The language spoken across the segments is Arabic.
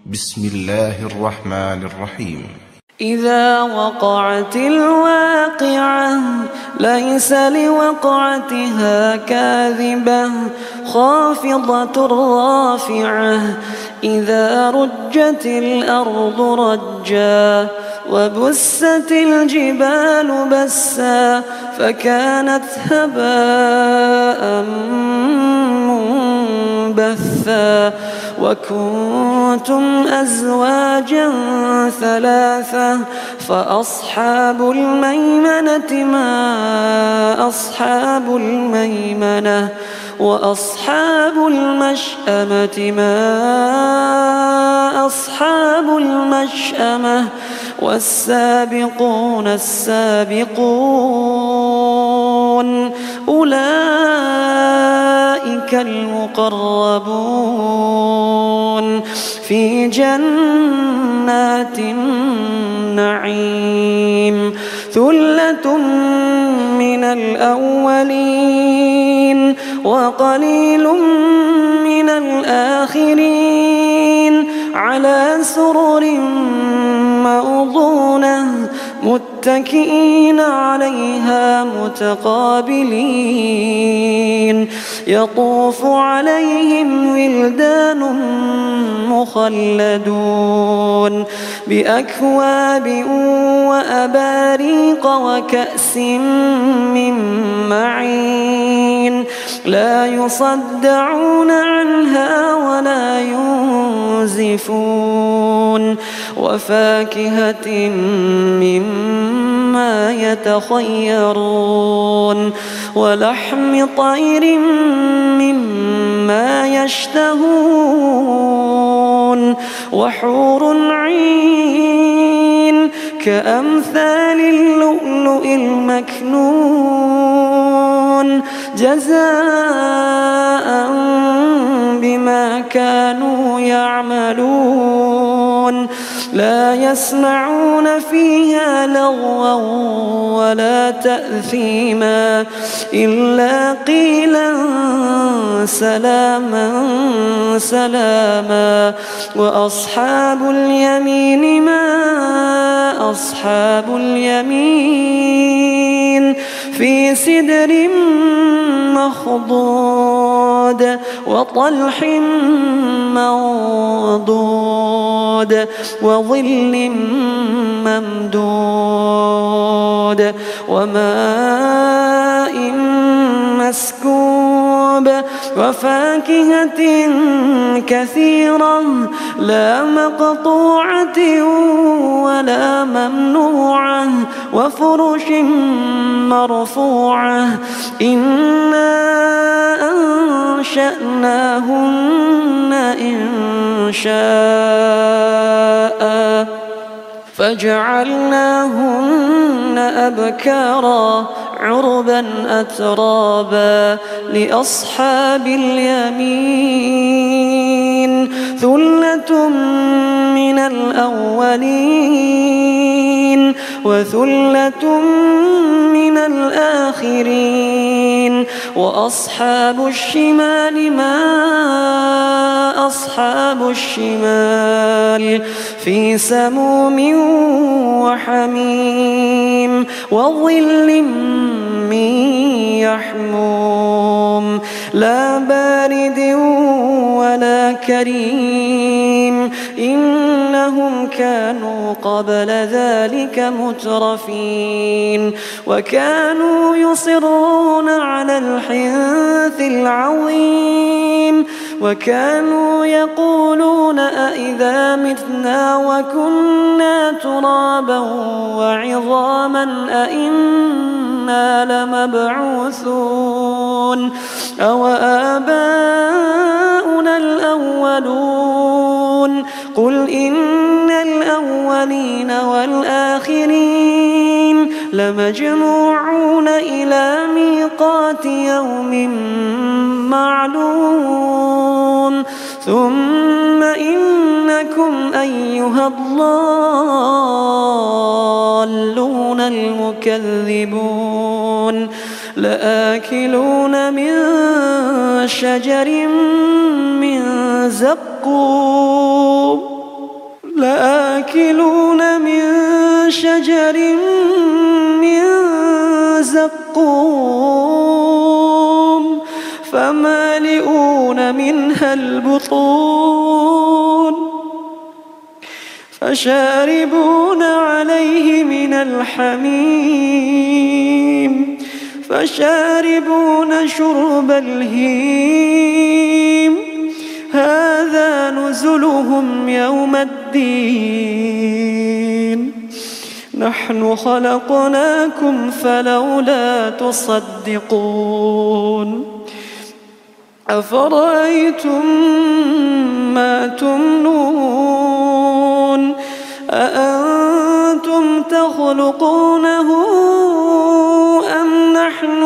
بسم الله الرحمن الرحيم. إذا وقعت الواقعة ليس لوقعتها كاذبة خافضة رافعة إذا رجت الأرض رجا وبست الجبال بسا فكانت هباء منبثا وكنتم أزواجا ثلاثة فأصحاب الميمنة ما أصحاب الميمنة وأصحاب المشأمة ما أصحاب المشأمة والسابقون السابقون أولئك المقربون في جنات النعيم ثلة من الأولين وقليل من الآخرين على سرر موضونة متكئين عليها متقابلين يطوف عليهم ولدان مخلدون بأكواب وأباريق وكأس من معين لا يصدعون عنها ولا ينزفون وفاكهة مما يتخيرون ولحم طير مما يشتهون وحور عين كأمثال اللؤلؤ المكنون جزاء بما كانوا يعملون لا يسمعون فيها لغوا ولا تأثيما إلا قيلا سلاما سلاما وأصحاب اليمين ما أصحاب اليمين في سدر مخضود وطلح منضود وظل ممدود وماء مسكوب وفاكهة كثيرة لا مقطوعة ولا ممنوعة وفرش مرفوعة إنا أنشأناهن إنشاء فجعلناهن أبكارا عربا أترابا لأصحاب اليمين ثلة من الأولين وثلة من الآخرين وأصحاب الشمال ما أصحاب الشمال في سموم وحميم وظل من يحموم لا بارد ولا كريم إنهم كانوا قبل ذلك مترفين وكانوا يصرون على الحنث العظيم وكانوا يقولون أئذا متنا وكنا ترابا وعظاما أئنا لمبعوثون أو آباؤنا الأولون قل إن الأولين والآخرين لمجموعون إلى ميقات يوم معلوم ثم إنكم أيها الضالون المكذبون لآكلون من شجر من زقوم لآكلون من شجر من زقوم فمالئون منها البطون فشاربون عليه من الحميم فشاربون شرب الهيم هذا نزلهم يوم الدين نحن خلقناكم فلولا تصدقون أفرأيتم ما تمنون أأنتم تخلقونه أم نحن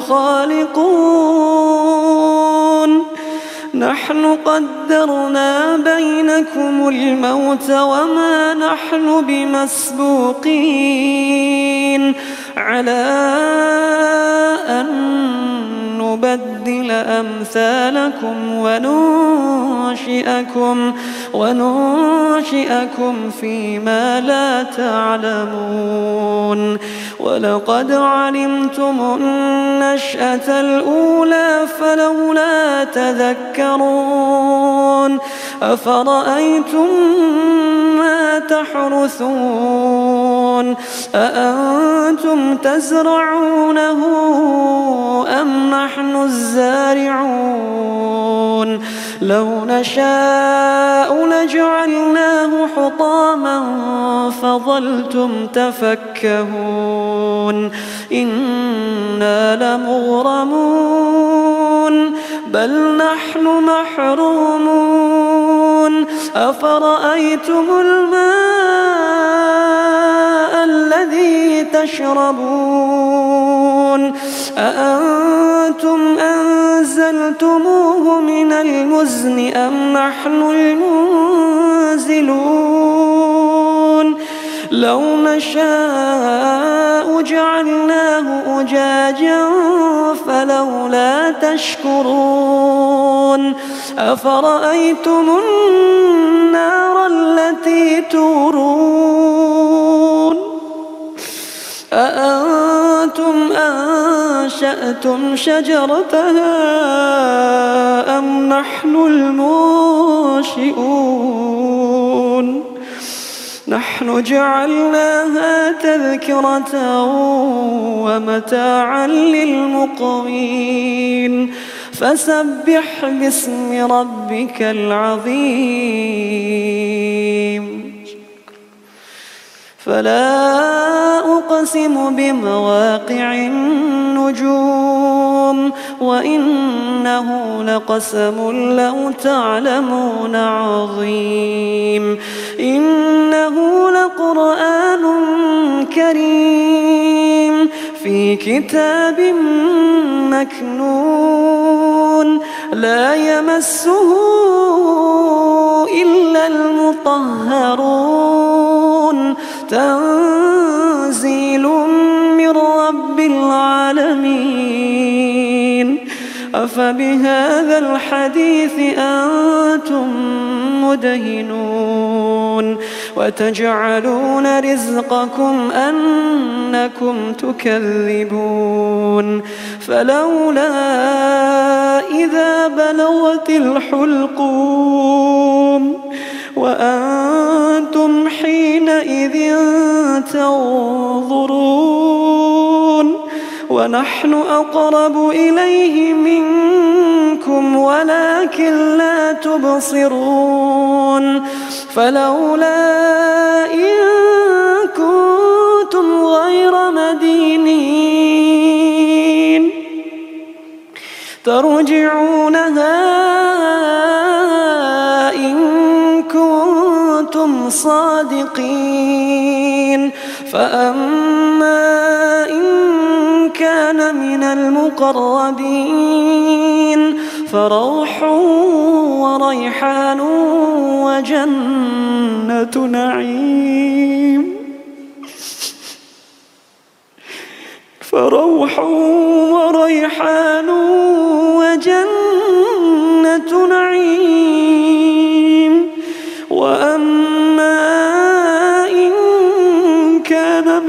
الخالقون نحن قدرنا بينكم الموت وما نحن بمسبوقين على أن نبدل أمثالكم وننشئكم فيما لا تعلمون ولقد علمتم النشأة الأولى فلولا تذكرون أفرأيتم ما تحرثون أأنتم تزرعونه أم نحن الزارعون لو نشاء لجعلناه حطاما فظلتم تفكهون إنا لمغرمون بل نحن محرومون أفرأيتم الماء الذي تشربون أأنتم أنزلتموه من المزن أم نحن المنزلون لو نشاء جعلناه أجاجا فلولا تشكرون أفرأيتم النار التي تورون أأنتم أنشأتم شجرتها أم نحن المنشئون نحن جعلناها تذكرة ومتاعا للمقوين فسبح باسم ربك العظيم فلا أقسم بمواقع النجوم وإنه لقسم لو تعلمون عظيم إنه لقرآن كريم في كتاب مكنون لا يمسه إلا المطهرون تنزيل من رب العالمين أفبهذا الحديث أنتم مدهنون وتجعلون رزقكم أنكم تكذبون فلولا إذا بلغت الحلقوم وأنتم حينئذ تنظرون ونحن أقرب إليه منكم ولكن لا تبصرون فلولا إن كنتم غير مدينين ترجعونها إن كنتم صادقين فأما إن كان من المقربين فروح وريحان وجنة نعيم فروح وريحان وجنة نعيم وأما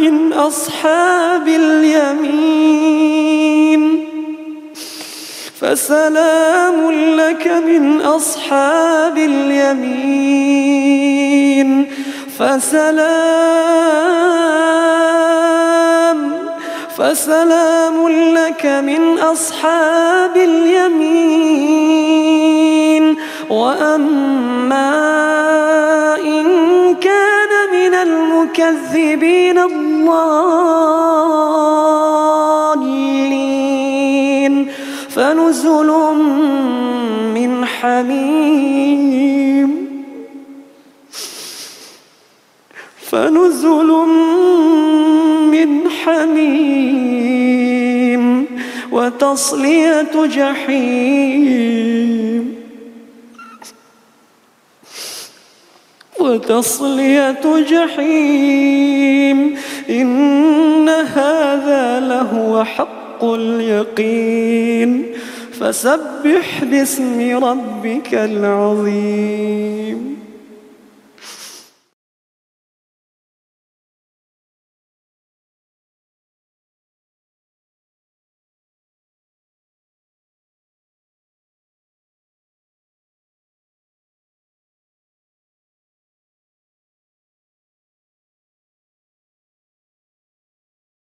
من أصحاب اليمين فسلام لك من أصحاب اليمين فسلام لك من أصحاب اليمين. وأما إن كان من المكذبين الضالين فنزل من حميم وتصلية جحيم إن هذا لهو حق اليقين فسبح باسم ربك العظيم.